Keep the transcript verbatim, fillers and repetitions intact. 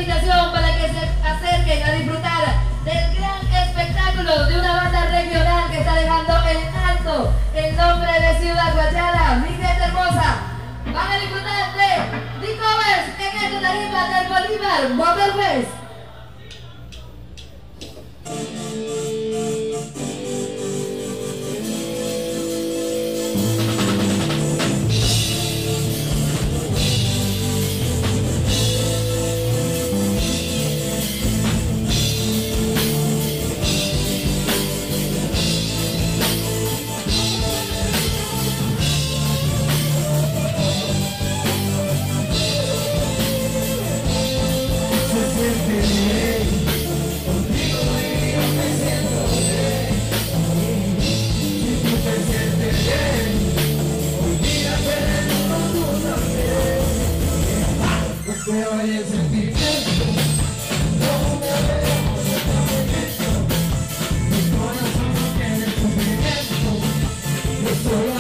invitación para que se acerquen a disfrutar del gran espectáculo de una banda regional que está dejando en alto el nombre de Ciudad Guayana. Mi gente hermosa, van a disfrutar de The Covers en esta tarima del Bolívar Mobile Fest. So